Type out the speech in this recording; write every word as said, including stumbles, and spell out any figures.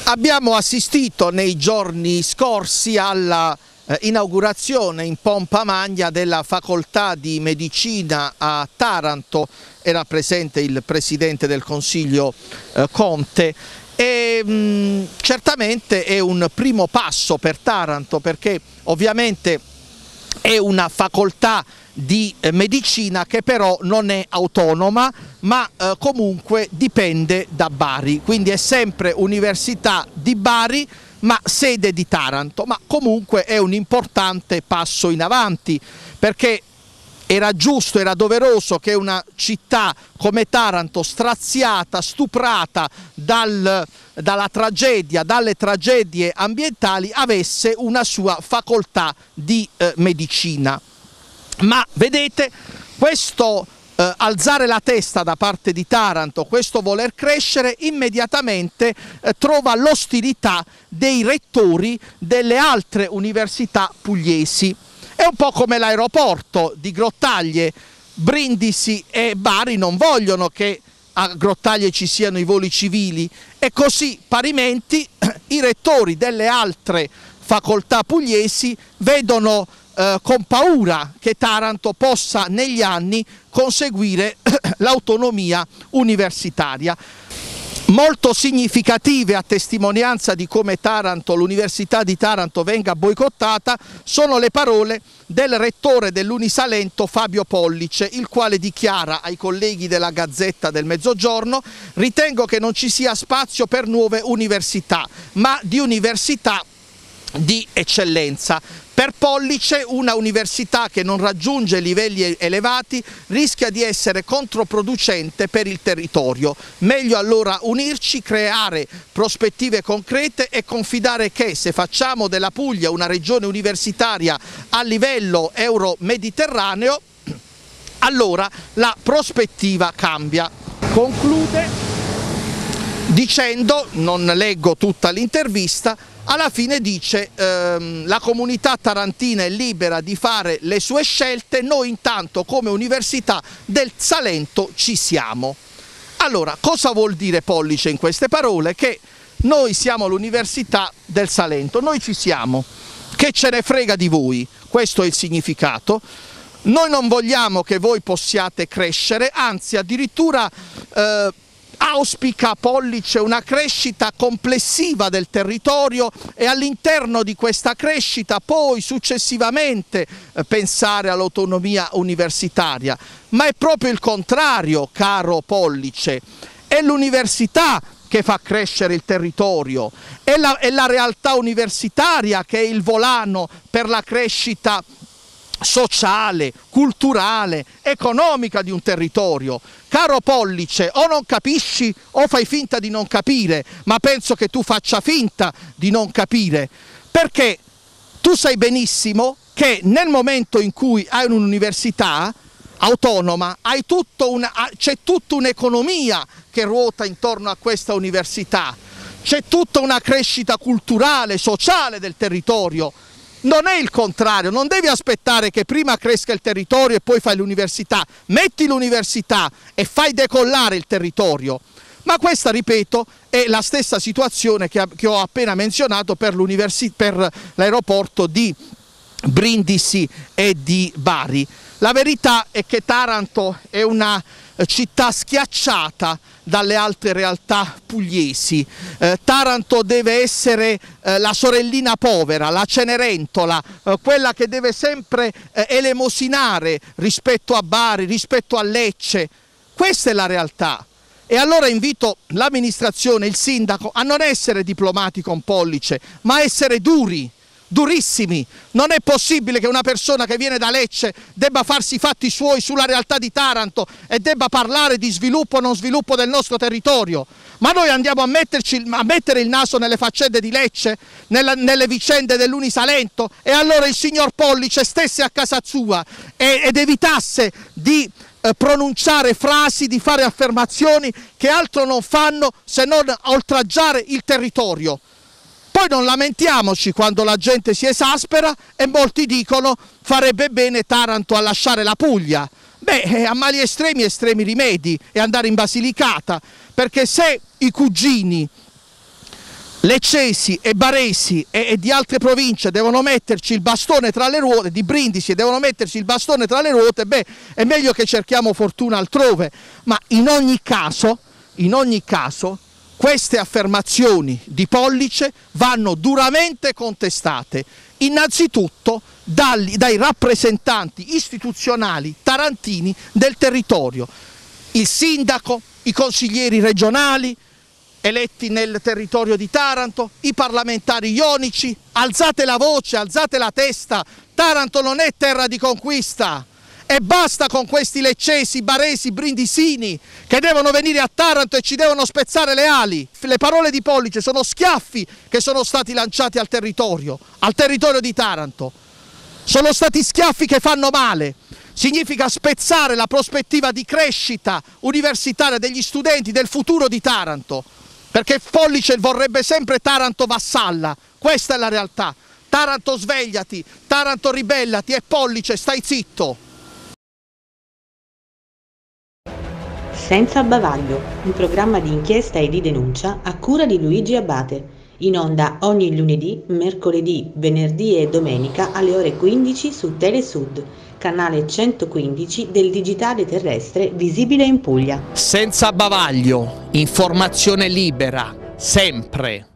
Abbiamo assistito nei giorni scorsi alla eh, inaugurazione in pompa magna della facoltà di medicina a Taranto. Era presente il Presidente del Consiglio eh, Conte e mh, certamente è un primo passo per Taranto, perché ovviamente è una facoltà di eh, medicina che però non è autonoma, ma eh, comunque dipende da Bari, quindi è sempre Università di Bari ma sede di Taranto, ma comunque è un importante passo in avanti, perché era giusto, era doveroso che una città come Taranto, straziata, stuprata dal, dalla tragedia, dalle tragedie ambientali, avesse una sua facoltà di eh, medicina. Ma vedete, questo eh, alzare la testa da parte di Taranto, questo voler crescere, immediatamente eh, trova l'ostilità dei rettori delle altre università pugliesi. È un po' come l'aeroporto di Grottaglie. Brindisi e Bari non vogliono che a Grottaglie ci siano i voli civili, e così parimenti i rettori delle altre facoltà pugliesi vedono eh, con paura che Taranto possa negli anni conseguire l'autonomia universitaria. Molto significative, a testimonianza di come Taranto, l'Università di Taranto venga boicottata, sono le parole del rettore dell'Unisalento Fabio Pollice, il quale dichiara ai colleghi della Gazzetta del Mezzogiorno: ritengo che non ci sia spazio per nuove università, ma di università di eccellenza. Per Pollice una università che non raggiunge livelli elevati rischia di essere controproducente per il territorio. Meglio allora unirci, creare prospettive concrete e confidare che se facciamo della Puglia una regione universitaria a livello euro-mediterraneo, allora la prospettiva cambia. Conclude dicendo, non leggo tutta l'intervista, alla fine dice ehm, la comunità tarantina è libera di fare le sue scelte, noi intanto come Università del Salento ci siamo. Allora, cosa vuol dire Pollice in queste parole? Che noi siamo l'Università del Salento, noi ci siamo, che ce ne frega di voi, questo è il significato. Noi non vogliamo che voi possiate crescere, anzi addirittura eh, auspica Pollice una crescita complessiva del territorio e all'interno di questa crescita poi successivamente eh, pensare all'autonomia universitaria. Ma è proprio il contrario, caro Pollice, è l'università che fa crescere il territorio, è la, è la realtà universitaria che è il volano per la crescita sociale, culturale, economica di un territorio. Caro Pollice, o non capisci o fai finta di non capire, ma penso che tu faccia finta di non capire, perché tu sai benissimo che nel momento in cui hai un'università autonoma c'è tutta un'economia che ruota intorno a questa università, c'è tutta una crescita culturale, sociale del territorio. Non è il contrario, non devi aspettare che prima cresca il territorio e poi fai l'università. Metti l'università e fai decollare il territorio. Ma questa, ripeto, è la stessa situazione che, che ho appena menzionato per l'aeroporto di Brindisi e di Bari. La verità è che Taranto è una città schiacciata dalle altre realtà pugliesi. Eh, Taranto deve essere eh, la sorellina povera, la Cenerentola, eh, quella che deve sempre eh, elemosinare rispetto a Bari, rispetto a Lecce. Questa è la realtà. E allora invito l'amministrazione, il sindaco, a non essere diplomati con Pollice, ma a essere duri, durissimi. Non è possibile che una persona che viene da Lecce debba farsi i fatti suoi sulla realtà di Taranto e debba parlare di sviluppo o non sviluppo del nostro territorio. Ma noi andiamo a, metterci, a mettere il naso nelle faccende di Lecce, nella, nelle vicende dell'Unisalento, e allora il signor Pollice stesse a casa sua e, ed evitasse di eh, pronunciare frasi, di fare affermazioni che altro non fanno se non oltraggiare il territorio. Poi non lamentiamoci quando la gente si esaspera e molti dicono farebbe bene Taranto a lasciare la Puglia. Beh, a mali estremi estremi rimedi e andare in Basilicata, perché se i cugini leccesi e baresi e, e di altre province devono metterci il bastone tra le ruote, di Brindisi devono metterci il bastone tra le ruote, beh, è meglio che cerchiamo fortuna altrove. Ma in ogni caso, in ogni caso, queste affermazioni di Pollice vanno duramente contestate, innanzitutto dai, dai rappresentanti istituzionali tarantini del territorio, il sindaco, i consiglieri regionali eletti nel territorio di Taranto, i parlamentari ionici. Alzate la voce, alzate la testa, Taranto non è terra di conquista e basta con questi leccesi, baresi, brindisini che devono venire a Taranto e ci devono spezzare le ali. Le parole di Pollice sono schiaffi che sono stati lanciati al territorio, al territorio di Taranto. Sono stati schiaffi che fanno male. Significa spezzare la prospettiva di crescita universitaria degli studenti, del futuro di Taranto. Perché Pollice vorrebbe sempre Taranto vassalla, questa è la realtà. Taranto svegliati, Taranto ribellati e Pollice stai zitto. Senza bavaglio, un programma di inchiesta e di denuncia a cura di Luigi Abate, in onda ogni lunedì, mercoledì, venerdì e domenica alle ore quindici su Telesud, canale centoquindici del digitale terrestre visibile in Puglia. Senza bavaglio, informazione libera, sempre.